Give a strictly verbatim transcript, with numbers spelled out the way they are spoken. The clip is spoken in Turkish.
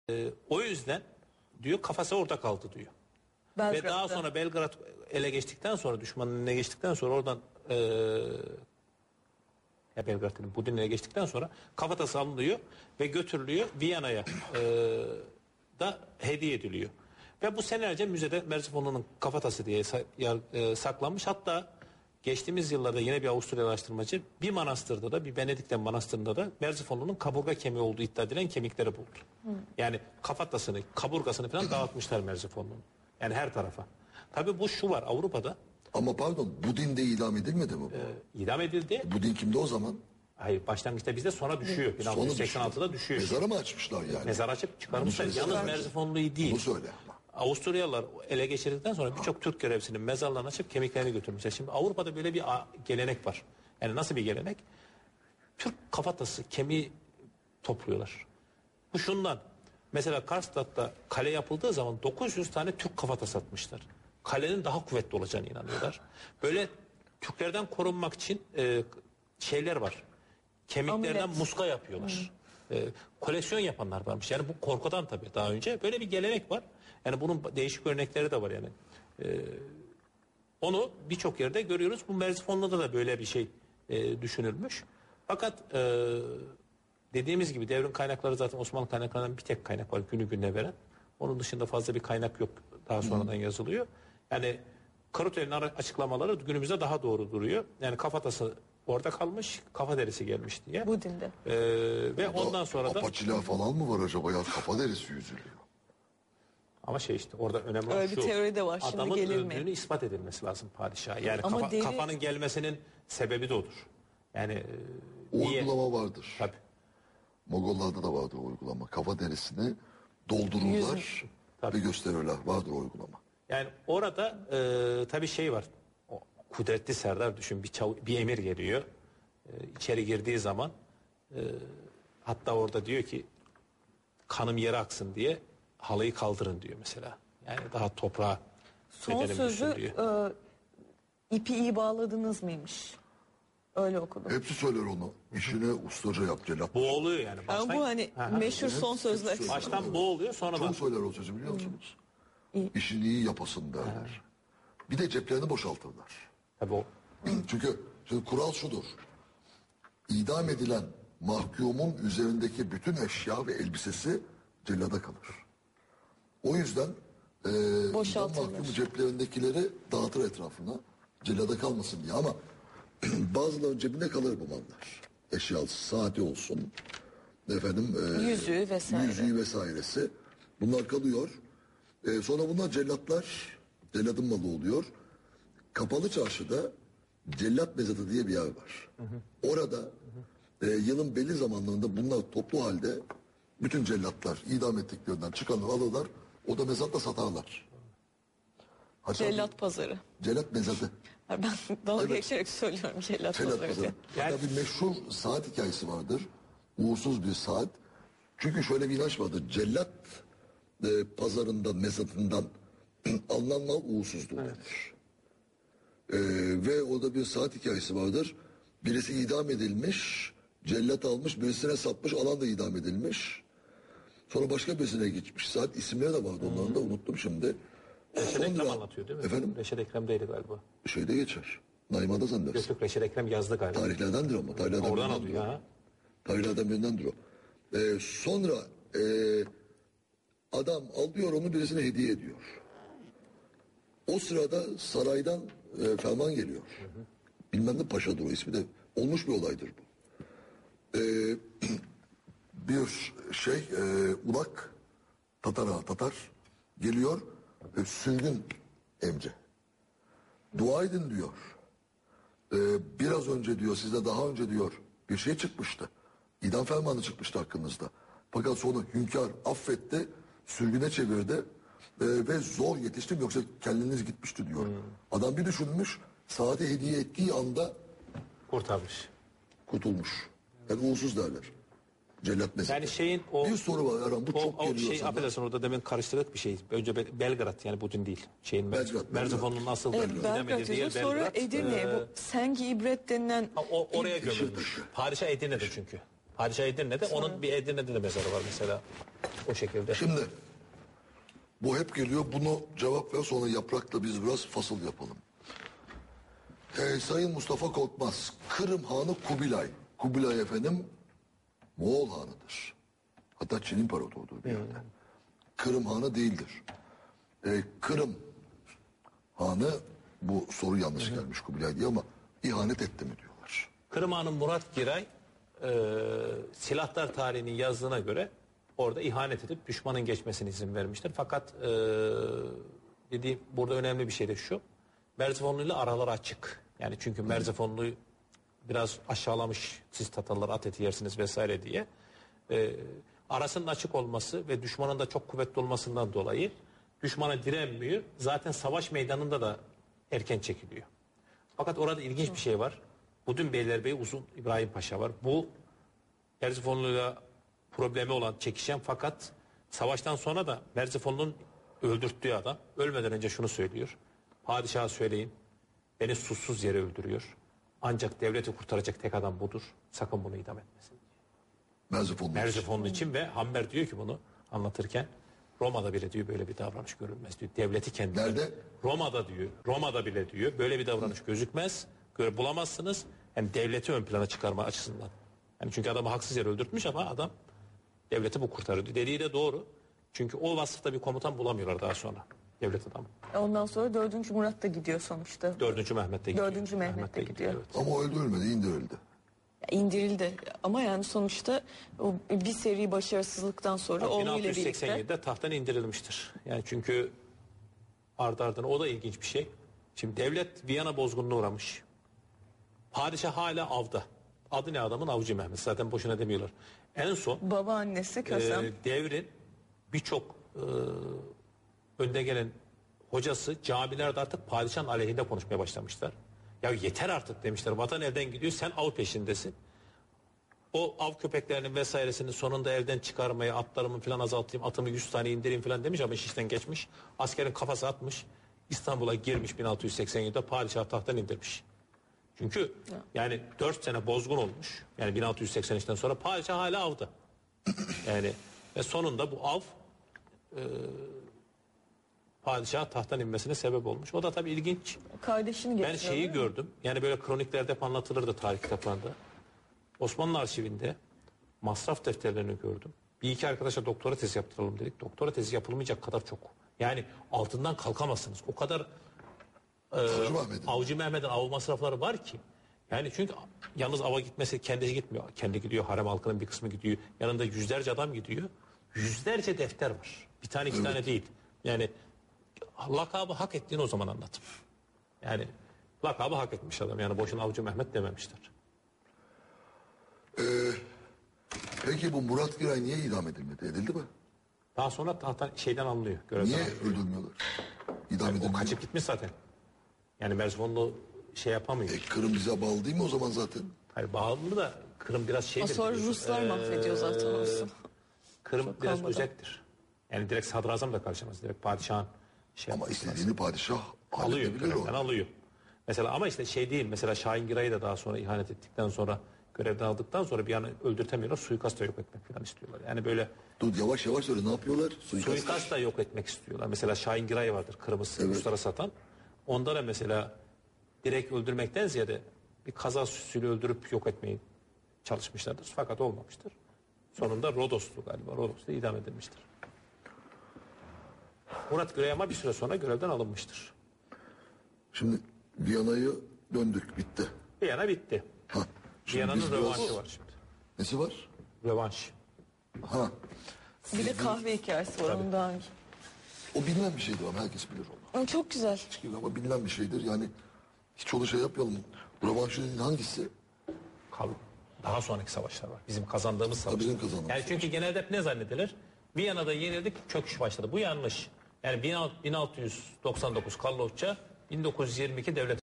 Ee, o yüzden diyor kafası orada kaldı diyor. Belgrad'da. Ve daha sonra Belgrad ele geçtikten sonra, düşmanın eline geçtikten sonra oradan ee, ya Belgrad dedim, Budin'in ele geçtikten sonra kafatası alınıyor ve götürülüyor Viyana'ya ee, da hediye ediliyor. Ve bu senelerce müzede Merzifonlu'nun kafatası diye sa e, saklanmış. Hatta geçtiğimiz yıllarda yine bir Avusturyalı araştırmacı bir manastırda da, bir Benedikten manastırında da Merzifonlu'nun kaburga kemiği olduğu iddia edilen kemikleri buldu. Hı. Yani kafatasını, kaburgasını falan dağıtmışlar Merzifonlu'nun. Yani her tarafa. Tabii bu şu var Avrupa'da. Ama pardon, Budin de idam edilmedi mi bu? E, idam edildi. Budin kimde o zaman? Hayır, başlangıçta bizde, sonra düşüyor. bin altı yüz seksen altıda düşüyor. Mezara mı açmışlar yani? Mezar açıp çıkarmışlar. Yalnız Merzifonlu'yu değil. Bunu söyle ama. Avusturyalılar ele geçirdikten sonra birçok Türk görevlisinin mezarlarını açıp kemiklerini götürmüşler. Şimdi Avrupa'da böyle bir gelenek var. Yani nasıl bir gelenek? Türk kafatası, kemiği topluyorlar. Bu şundan. Mesela Karstadt'ta kale yapıldığı zaman dokuz yüz tane Türk kafatası atmışlar. Kalenin daha kuvvetli olacağını inanıyorlar. Böyle Türklerden korunmak için e, şeyler var. Kemiklerden Amulet. muska yapıyorlar. Hmm. E, koleksiyon yapanlar varmış. Yani bu korkudan tabii daha önce. Böyle bir gelenek var. Yani bunun değişik örnekleri de var yani. E, onu birçok yerde görüyoruz. Bu Merzifonlu'da da böyle bir şey e, düşünülmüş. Fakat e, dediğimiz gibi devrin kaynakları zaten Osmanlı kaynaklarından bir tek kaynak var günü gününe veren. Onun dışında fazla bir kaynak yok. Daha sonradan hmm. yazılıyor. Yani Karutel'in açıklamaları günümüzde daha doğru duruyor. Yani kafatası orada kalmış, kafa derisi gelmiş diye. Budin'de. Ee, ve Orada ondan sonra da... Apaçiler falan mı var acaba ya? Kafa derisi yüzülüyor. Ama şey işte orada önemli olan öyle şu. Bir teori de var. Şimdi adamın gelir mi? öldüğünü ispat edilmesi lazım padişaha. Yani Ama kafa, deri... kafanın gelmesinin sebebi de odur. Yani e, uygulama niye? vardır. Tabii. Mogollarda da vardır o uygulama. Kafa derisini doldururlar Yüz... ve gösterirler. Vardır o uygulama. Yani orada e, tabii şey var. O, kudretli Serdar düşün, bir, çav, bir emir geliyor. E, içeri girdiği zaman e, hatta orada diyor ki kanım yere aksın diye halıyı kaldırın diyor mesela. Yani daha toprağa son sözü e, ipi iyi bağladınız mıymış? Öyle okudum. Hepsi söyler onu. İşine ustaca yap Celat. Bu oluyor yani. Baştan, yani bu hani ha, meşhur ha. son sözler. Baştan bu oluyor, sonra çok söyler o sözü biliyor musunuz? İyi. İşini iyi yapasın derler. Ha. Bir de ceplerini boşaltırlar. Tabii o. Çünkü şimdi kural şudur. İdam edilen mahkumun üzerindeki bütün eşya ve elbisesi cellada kalır. O yüzden e, idam mahkumu ceplerindekileri dağıtır etrafına. Cellada kalmasın diye ama bazılarının cebinde kalır bu mallar. Eşyalısı, saati olsun. Efendim, e, yüzüğü vesaire. Yüzüğü vesairesi. Bunlar kalıyor. E, sonra bunlar cellatlar, celladın malı oluyor. Kapalı Çarşı'da cellat mezatı diye bir yer var. Hı hı. Orada hı hı. E, yılın belli zamanlarında bunlar toplu halde bütün cellatlar idam ettiklerinden çıkanı alırlar. O da mezatla satarlar. Hatta cellat pazarı. Cellat mezatı. Ben dalga evet. geçerek söylüyorum cellat, cellat pazarı. pazarı. Yani... Hatta bir meşhur saat hikayesi vardır. Uğursuz bir saat. Çünkü şöyle bir inanç vardır. Cellat e, pazarından, mezatından alınan mal uğursuzdur denir. Evet. E, ve orada bir saat hikayesi vardır. Birisi idam edilmiş, cellat almış, birisine satmış, alan da idam edilmiş. Sonra başka birisine gitmiş. Saat isimleri de vardı onların da, unuttum şimdi. Reşet Ekrem anlatıyor değil mi? Efendim? Reşet Ekrem'deydi galiba. Şeyde geçer. Naima'da zannedersin. Yok yok, Reşet Ekrem yazdı galiba. Tarihlerdendir ama. Tarihlerden oradan alıyor ha. Tarihlerden birindendir o. Ee, sonra e, adam alıyor onu birisine hediye ediyor. O sırada saraydan e, ferman geliyor. Hı hı. Bilmem ne paşadır o ismi de. Olmuş bir olaydır bu. Ee, bir şey e, ulak Tatara Tatar geliyor e, sürgün emce. Dua edin diyor. Ee, biraz önce diyor, sizde daha önce diyor bir şey çıkmıştı. İdam fermanı çıkmıştı hakkınızda. Fakat sonra hünkâr affetti, sürgüne çevirdi e, ve zor yetiştim yoksa kendiniz gitmişti diyor. Hmm. Adam bir düşünmüş, saati hediye ettiği anda kurtarmış. Kurtulmuş. Yani uğursuz derler. Cellat mezatı. Yani şeyin o... Bir soru var Erhan, bu o, çok o geliyor şey, sana. affedersin orada demin karıştırdık bir şey. Önce Belgrad yani Budin değil. Şeyin Merzifonlu'nun asıl evet, Belgrad diye sonra Edirne. Ee, bu Sengi İbret denilen... O, oraya gömülmüş. Padişah Edirne'de çünkü. Padişah Edirne'de, onun bir Edirne'de de mezarı var mesela o şekilde. Şimdi bu hep geliyor. Bunu cevap ver, sonra Yaprak'la biz biraz fasıl yapalım. Ee, Sayın Mustafa Korkmaz, Kırım Hanı Kubilay. Kubilay efendim Moğol hanıdır. Hatta Çin İmparatorudur bir yerde. Kırım Hanı değildir. Ee, Kırım Hanı, bu soru yanlış gelmiş Kubilay diye, ama ihanet etti mi diyorlar. Kırım Hanı Murat Giray e, silahlar tarihinin yazdığına göre orada ihanet edip düşmanın geçmesine izin vermiştir. Fakat e, dediğim burada önemli bir şey de şu. Merzifonlu ile araları açık. Yani çünkü Merzifonlu'yu biraz aşağılamış, siz Tatarlar at eti yersiniz vesaire diye. E, arasının açık olması ve düşmanın da çok kuvvetli olmasından dolayı düşmana direnmiyor. Zaten savaş meydanında da erken çekiliyor. Fakat orada ilginç bir şey var. Budun Beylerbeyi Uzun İbrahim Paşa var. Bu Merzifonlu'yla problemi olan, çekişen, fakat savaştan sonra da Merzifonlu'nun öldürttüğü adam ölmeden önce şunu söylüyor. Padişaha söyleyin, beni suçsuz yere öldürüyor. Ancak devleti kurtaracak tek adam budur. Sakın bunu idam etmesin. Merzifonlu. Merzifonlu için, ve Hamber diyor ki bunu anlatırken, Roma'da bile diyor böyle bir davranış görülmez diyor. Devleti kendine. Nerede? Roma'da diyor. Roma'da bile diyor böyle bir davranış gözükmez. Göre bulamazsınız. Yani devleti ön plana çıkarma açısından. Yani çünkü adamı haksız yere öldürtmüş ama adam devleti bu kurtarıyor. Dediği de doğru. Çünkü o vasıfta bir komutan bulamıyorlar daha sonra. Devlet adamı. Ondan sonra dördüncü Murat da gidiyor sonuçta. Dördüncü Mehmet de gidiyor. Dördüncü Mehmet de gidiyor. Evet. Ama o öldü ölmedi, indirildi. İndirildi ama yani sonuçta o bir seri başarısızlıktan sonra oğluyla bin altı yüz seksen birlikte. yedide tahttan indirilmiştir. Yani çünkü ardı ardına, o da ilginç bir şey. Şimdi devlet Viyana bozgununa uğramış. Padişah hala avda. Adı ne adamın? Avcı Mehmet. Zaten boşuna demiyorlar. En son Babaannesi Kösem. e, devrin birçok e, önde gelen hocası camilerde artık padişahın aleyhinde konuşmaya başlamışlar. Ya yeter artık demişler. Vatan elden gidiyor, sen av peşindesin. O av köpeklerinin vesairesinin sonunda elden çıkarmaya, atlarımı falan azaltayım, atımı yüz tane indireyim falan demiş ama iş işten geçmiş. Askerin kafası atmış. İstanbul'a girmiş bin altı yüz seksen yedide, padişah tahttan indirmiş. Çünkü yani dört sene bozgun olmuş. Yani bin altı yüz seksen üçten sonra padişah hala avda. Yani ve sonunda bu av e, padişah tahttan inmesine sebep olmuş. O da tabii ilginç. Kardeşini Ben getiriyor. şeyi gördüm. Yani böyle kroniklerde hep anlatılırdı tarih kitaplarında. Osmanlı arşivinde masraf defterlerini gördüm. Bir iki arkadaşa doktora tezi yaptıralım dedik. Doktora tezi yapılmayacak kadar çok. Yani altından kalkamazsınız. O kadar e, Avcı Mehmet'in. Avcı Mehmet'in av masrafları var ki. Yani çünkü yalnız ava gitmesi, kendisi gitmiyor. Kendi gidiyor, harem halkının bir kısmı gidiyor. Yanında yüzlerce adam gidiyor. Yüzlerce defter var. Bir tane iki Evet. tane değil. Yani lakabı hak ettiğini o zaman anlatım. Yani lakabı hak etmiş adam. Yani boşuna Avcı Mehmet dememişler. Ee, peki bu Murat Giray niye idam edilmedi? Edildi mi? Daha sonra tahta şeyden alınıyor. Görevden Niye alınıyor. öldürmüyorlar? İdam O edilmiyor. kaçıp gitmiş zaten. Yani Merzifonlu şey yapamıyor. E, Kırım bize bağlı değil mi o zaman zaten? Hayır, bağımlı da Kırım biraz O şeydir. sonra biliyorsun. Ruslar Ee, mahvediyor zaten orası. Kırım Çok biraz kalmadan. özeldir. Yani direkt sadrazam da karşılamaz. Direkt padişahın şey Ama yapması lazım. istediğini padişah alıyor. halledebilir Görevden o. alıyor. Mesela ama işte şey değil. Mesela Şahin Giray'ı da daha sonra ihanet ettikten sonra, görevden aldıktan sonra bir an öldürtemiyorlar. Suikast da yok etmek falan istiyorlar. Yani böyle Dur yavaş yavaş söyle, ne yapıyorlar? Suikast. suikast da yok etmek istiyorlar. Mesela Şahin Giray vardır, Kırmızı Evet. Ruslara satan. Onda da mesela direkt öldürmekten ziyade bir kaza süsüyle öldürüp yok etmeyi çalışmışlardır. Fakat olmamıştır. Sonunda Rodos'tu galiba. Rodos'ta idam edilmiştir. Murat Giray ama bir süre sonra görevden alınmıştır. Şimdi Viyana'yı döndük, bitti. Viyana bitti. Ha. Şimdi Viyana'nın biz biraz- rövanşı var şimdi. Nesi var? Rövanş. Ha. Bir de kahve hikayesi var onu daha önce. O bilinen bir şeydir ama herkes bilir onu. Ama çok güzel. Ama bilinen bir şeydir. Yani hiç onu şey yapmayalım. Rövanşın hangisi? Kal- Daha sonraki savaşlar var. Bizim kazandığımız savaşlar. bizim kazandığımız Yani çünkü genelde hep ne zannedilir? Viyana'da yenildik, çöküş başladı. Bu yanlış. Yani bin altı yüz doksan dokuz Karlofça, bin dokuz yüz yirmi iki devlet